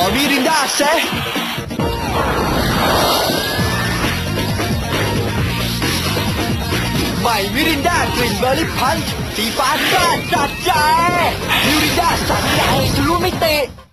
อมิรินดาเซใหม่มิรินดากลิ่นเบอร์รี่พันช์สีฟ้าซ่าจัดใจมิรินดาสัดใหญ่ทะลุไม่เตะ